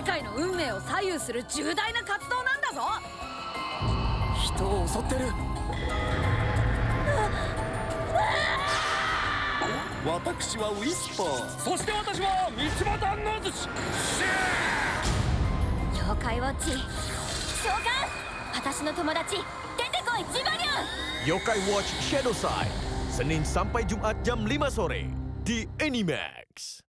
界の運命を左右する重大な活動なんだぞ。 人を襲ってる。私はウィスパー。 そして私は三つ葉断の槌。 妖怪ウォッチ召喚。私の友達出てこいジバニャン。 Yokai Watch Shadow Side Senin sampai Jumat jam 5 sore di Animax.